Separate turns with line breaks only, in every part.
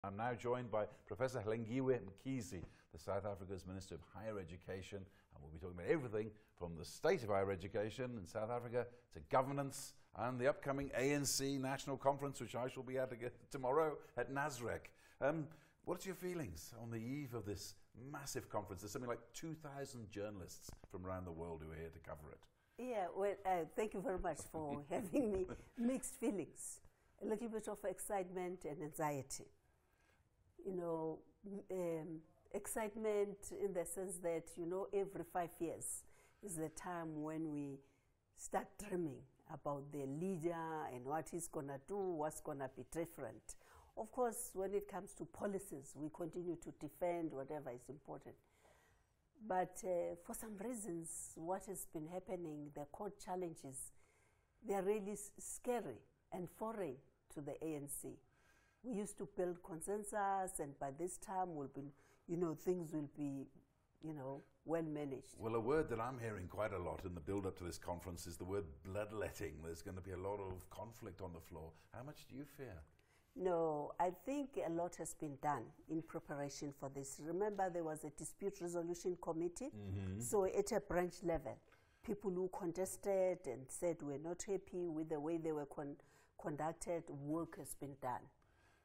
I'm now joined by Professor Hlengiwe Mkhize, the South Africa's Minister of Higher Education, and we'll be talking about everything from the state of higher education in South Africa to governance and the upcoming ANC National Conference, which I shall be at tomorrow at Nasrec. What's your feelings on the eve of this massive conference? There's something like 2,000 journalists from around the world who are here to cover it.
Yeah, well, thank you very much for having me. Mixed feelings, a little bit of excitement and anxiety. You know, excitement in the sense that, you know, every 5 years is the time when we start dreaming about the leader and what he's going to do, what's going to be different. Of course, when it comes to policies, we continue to defend whatever is important. But for some reasons, what has been happening, the court challenges, they're really scary and foreign to the ANC. We used to build consensus, and by this time, we'll be, you know, things will be, you know, well managed.
Well, a word that I'm hearing quite a lot in the build-up to this conference is the word bloodletting. There's going to be a lot of conflict on the floor. How much do you fear?
No, I think a lot has been done in preparation for this. Remember, there was a dispute resolution committee. So at a branch level, people who contested and said we're not happy with the way they were conducted, work has been done.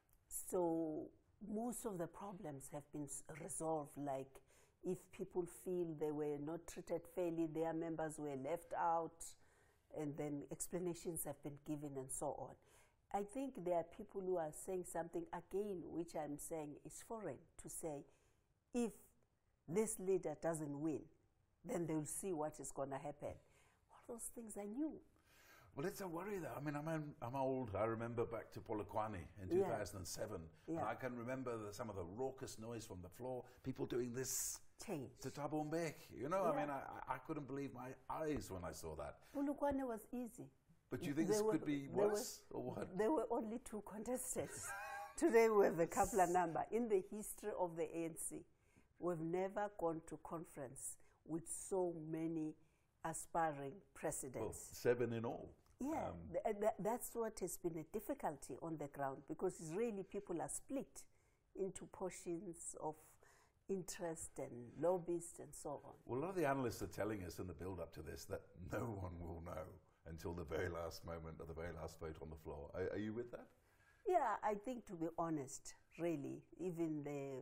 So most of the problems have been resolved, like if people feel they were not treated fairly, their members were left out, and then explanations have been given and so on. I think there are people who are saying something again, which I'm saying is foreign, to say if this leader doesn't win, then they'll see what is going to happen. All those things I knew.
Well, it's a worry, though. I mean, I'm old. I remember back to Polokwane in 2007. And I can remember some of the raucous noise from the floor, people doing this
change
to Thabo Mbeki. You know, I mean, I couldn't believe my eyes when I saw that.
Polokwane was easy.
But do you think this could be worse, or what?
There were only 2 contestants. Today we have a couple of number. In the history of the ANC, we've never gone to conference with so many aspiring presidents.
Well, 7 in all.
Yeah, that's what has been a difficulty on the ground, because Israeli people are split into portions of interest and lobbyists and so on.
Well, a lot of the analysts are telling us in the build-up to this that no one will know until the very last moment of the very last vote on the floor. Are you with that?
Yeah, I think, to be honest, really, even the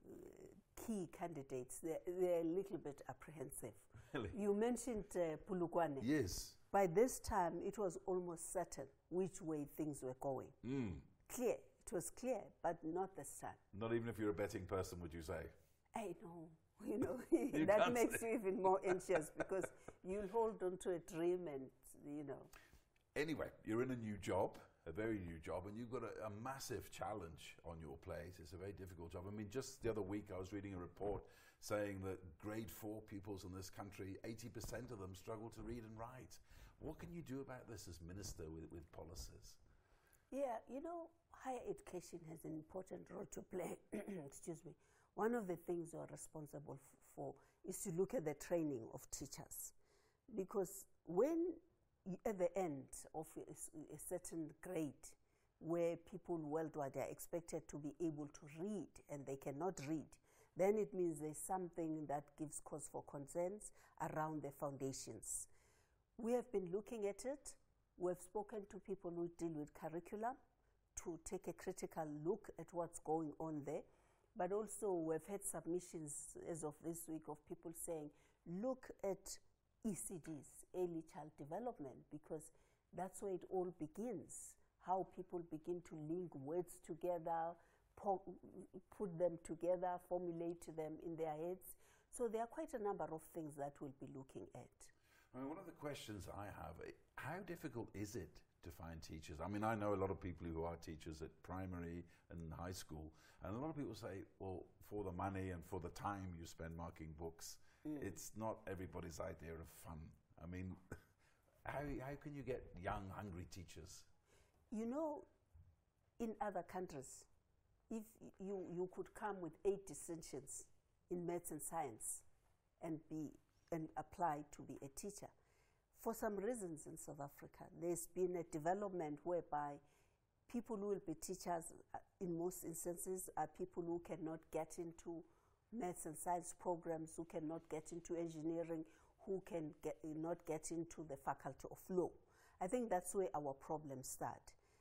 key candidates, they're a little bit apprehensive.
Really?
You mentioned Polokwane.
Yes.
By this time, it was almost certain which way things were going. Clear. It was clear, but not this time.
Not even if you're a betting person, would you say?
I know. You know, that makes you even more anxious, because you'll hold on to a dream and, you know.
Anyway, you're in a new job, a very new job, and you've got a massive challenge on your plate. It's a very difficult job. I mean, just the other week I was reading a report saying that grade 4 pupils in this country, 80% of them struggle to read and write. What can you do about this as minister with policies?
Yeah, you know, higher education has an important role to play. Excuse me. One of the things you're responsible for is to look at the training of teachers. Because when at the end of a certain grade, where people worldwide are expected to be able to read and they cannot read, then it means there's something that gives cause for concerns around the foundations. We have been looking at it. We've spoken to people who deal with curriculum to take a critical look at what's going on there. But also we've had submissions as of this week of people saying, look at ECDs, early child development, because that's where it all begins. How people begin to link words together, put them together, formulate them in their heads. So there are quite a number of things that we'll be looking at.
I mean, one of the questions I have, how difficult is it to find teachers? I mean, I know a lot of people who are teachers at primary and high school, and a lot of people say, well, for the money and for the time you spend marking books, it's not everybody's idea of fun. I mean, how can you get young, hungry teachers?
You know, in other countries, if you could come with 8 distinctions in maths and science and apply to be a teacher, for some reasons in South Africa, there's been a development whereby people who will be teachers in most instances are people who cannot get into maths and science programs, who cannot get into engineering, who not get into the faculty of law. I think that's where our problems start.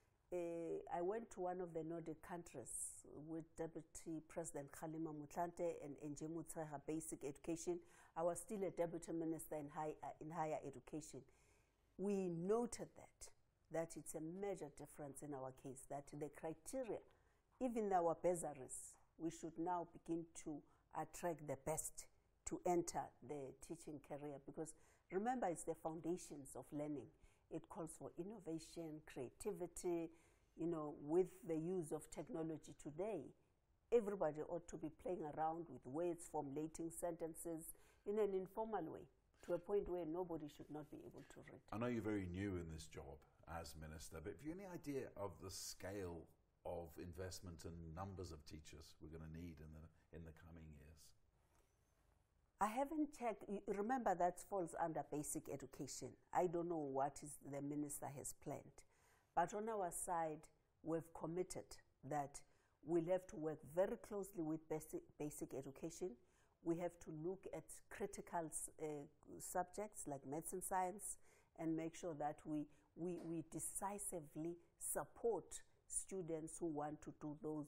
I went to one of the Nordic countries with Deputy President Kgalema Motlanthe and Enje Motshekga, basic education. I was still a deputy minister in higher education. We noted that it's a major difference in our case, that the criteria, even our bursaries, we should now begin to attract the best to enter the teaching career, because remember, it's the foundations of learning. It calls for innovation, creativity, you know, with the use of technology today. Everybody ought to be playing around with words, formulating sentences in an informal way, to a point where nobody should not be able to read.
I know you're very new in this job as minister, but have you any idea of the scale of investment and numbers of teachers we're going to need in the coming years?
I haven't checked. Remember, that falls under basic education. I don't know what the minister has planned. But on our side, we've committed that we'll have to work very closely with basic education. We have to look at critical subjects like maths and science and make sure that we decisively support students who want to do those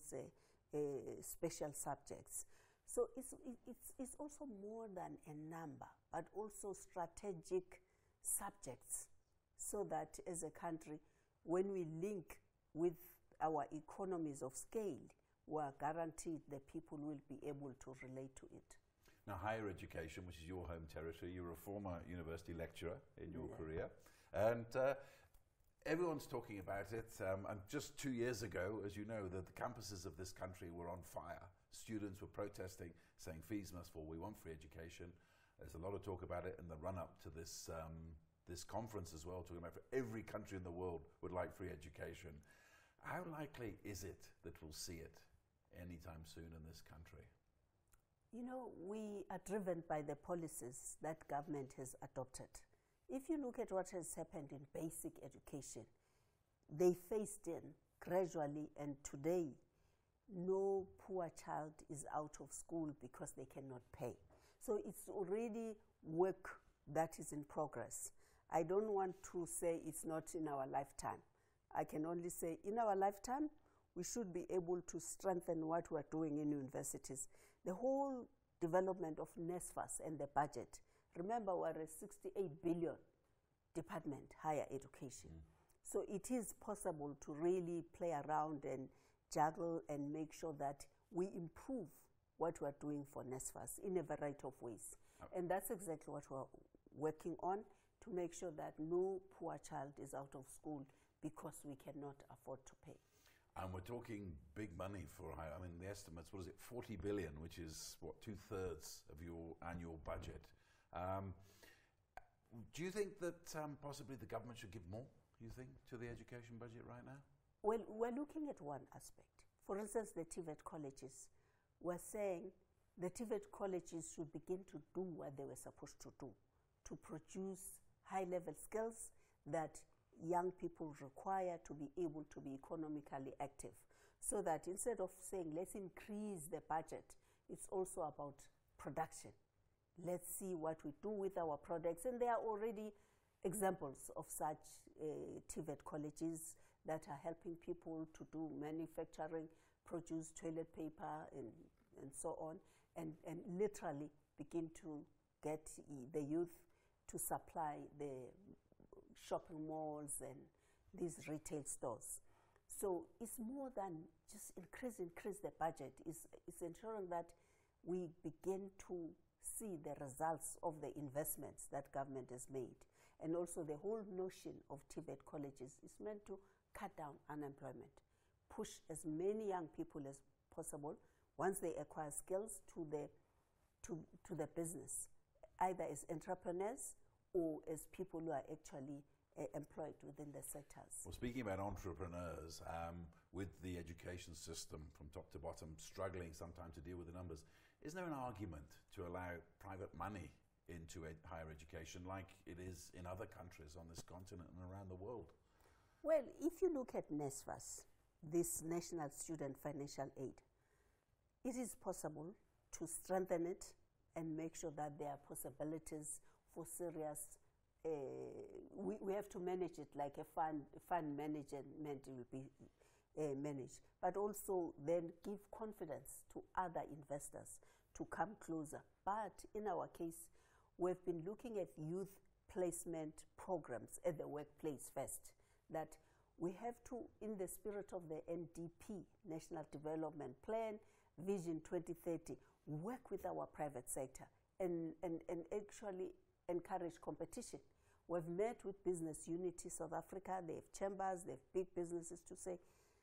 special subjects. So it's also more than a number, but also strategic subjects, so that as a country, when we link with our economies of scale, we are guaranteed that people will be able to relate to it.
Now, higher education, which is your home territory, you were a former university lecturer in your career, and everyone's talking about it. And just 2 years ago, as you know, the campuses of this country were on fire. Students were protesting, saying fees must fall, we want free education. There's a lot of talk about it in the run-up to this this conference as well, talking about every country in the world would like free education. How likely is it that we'll see it anytime soon in this country?
You know, we are driven by the policies that government has adopted. If you look at what has happened in basic education, they phased in gradually, and today no poor child is out of school because they cannot pay. So it's already work that is in progress. I don't want to say it's not in our lifetime. I can only say in our lifetime, we should be able to strengthen what we're doing in universities. The whole development of NSFAS and the budget. Remember, we're a 68 billion department, higher education. So it is possible to really play around and juggle and make sure that we improve what we're doing for NSFAS in a variety of ways. And that's exactly what we're working on, to make sure that no poor child is out of school because we cannot afford to pay.
And we're talking big money for, I mean, the estimates, what is it, 40 billion, which is, what, 2/3 of your annual budget. Do you think that possibly the government should give more, you think, to the education budget right now?
Well, we're looking at one aspect. For instance, the TVET colleges. We're saying the TVET colleges should begin to do what they were supposed to do, to produce high-level skills that young people require to be able to be economically active. So that instead of saying, let's increase the budget, it's also about production. Let's see what we do with our products. And there are already examples of such TVET colleges that are helping people to do manufacturing, produce toilet paper and so on, and literally begin to get the youth to supply the shopping malls and these retail stores. So it's more than just increase the budget. It's ensuring that we begin to see the results of the investments that government has made. And also the whole notion of TVET colleges is meant to cut down unemployment, push as many young people as possible, once they acquire skills, to the business, either as entrepreneurs or as people who are actually employed within the sectors.
Well, speaking about entrepreneurs, with the education system from top to bottom struggling sometimes to deal with the numbers, isn't there an argument to allow private money into higher education like it is in other countries on this continent and around the world?
Well, if you look at NSFAS, this National Student Financial Aid. It is possible to strengthen it and make sure that there are possibilities for serious, we have to manage it like a fund management will be managed, but also then give confidence to other investors to come closer. But in our case, we've been looking at youth placement programs at the workplace first, that we have to, in the spirit of the NDP, National Development Plan, Vision 2030, work with our private sector and actually encourage competition. We've met with Business Unity South Africa, they have chambers, they have big businesses to say,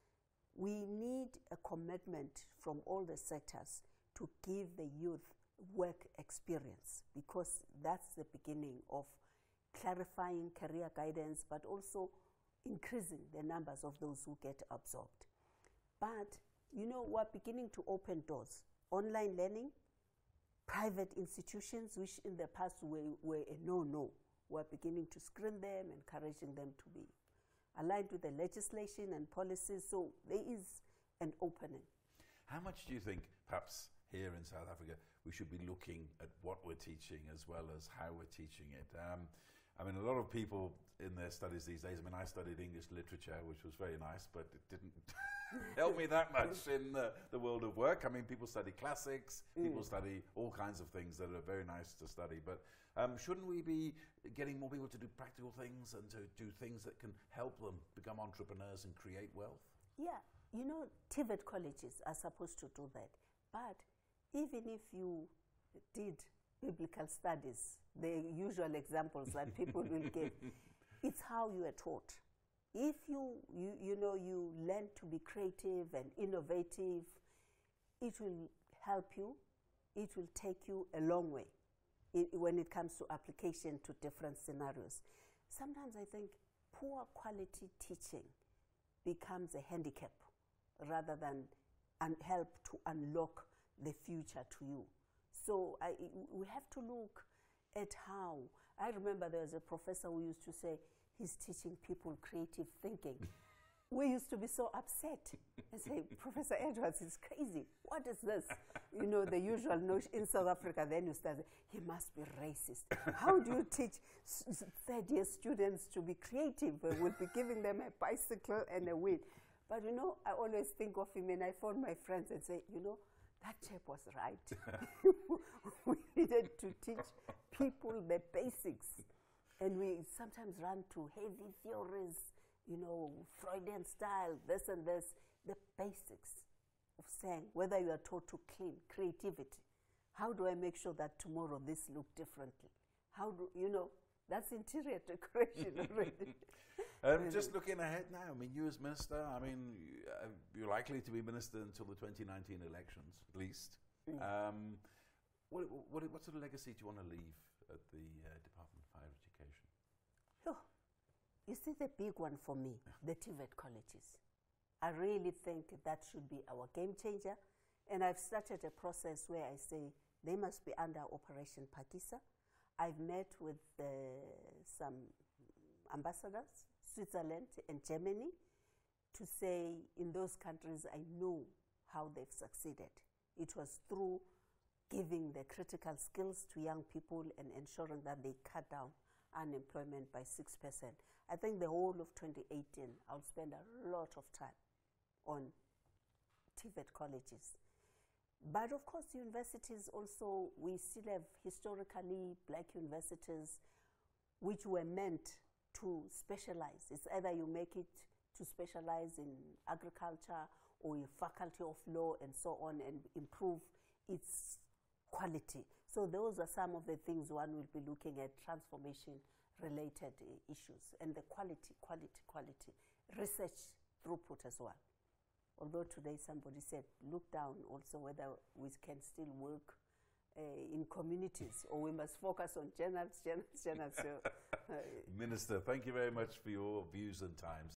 we need a commitment from all the sectors to give the youth work experience, because that's the beginning of clarifying career guidance, but also increasing the numbers of those who get absorbed. But, you know, we're beginning to open doors. Online learning, private institutions, which in the past were a no-no, we're beginning to screen them, encouraging them to be aligned with the legislation and policies, so there is an opening.
How much do you think, perhaps here in South Africa, we should be looking at what we're teaching as well as how we're teaching it? I mean, a lot of people in their studies these days, I mean, I studied English literature, which was very nice, but it didn't help me that much in the world of work. I mean, people study classics, people study all kinds of things that are very nice to study, but shouldn't we be getting more people to do practical things and to do things that can help them become entrepreneurs and create wealth?
Yeah, you know, TVET colleges are supposed to do that, but even if you did biblical studies, the usual examples that people will give, it's how you are taught. If you learn to be creative and innovative, it will help you, it will take you a long way when it comes to application to different scenarios. Sometimes I think poor quality teaching becomes a handicap rather than help to unlock the future to you. So we have to look at how. I remember there was a professor who used to say he's teaching people creative thinking. We used to be so upset and say, Professor Edwards is crazy. What is this? You know, the usual notion in South Africa, then you start, he must be racist. How do you teach third-year students to be creative? We'll be giving them a bicycle and a wheel. But, you know, I always think of him and I phone my friends and say, you know, that chap was right. We needed to teach people the basics. And we sometimes run to heavy theories, you know, Freudian style, this and this, the basics of saying whether you are taught to clean, creativity. How do I make sure that tomorrow this look differently? How do, you know, that's interior decoration already.
Just looking ahead now, I mean, you as minister, I mean, you're likely to be minister until the 2019 elections, at least. What sort of legacy do you want to leave at the Department of Higher Education?
Oh, you see the big one for me, the TVET colleges. I really think that should be our game changer. And I've started a process where I say they must be under Operation Phakisa. I've met with some ambassadors, Switzerland and Germany, to say in those countries I know how they've succeeded. It was through giving the critical skills to young people and ensuring that they cut down unemployment by 6%. I think the whole of 2018, I'll spend a lot of time on TVET colleges. But of course, universities also, we still have historically black universities which were meant to specialize. It's either you make it to specialize in agriculture or in faculty of law and so on and improve its quality. So those are some of the things one will be looking at, transformation-related issues, and the quality. Research throughput as well. Although today somebody said, look down also whether we can still work in communities or we must focus on journals. So,
Minister, thank you very much for your views and times.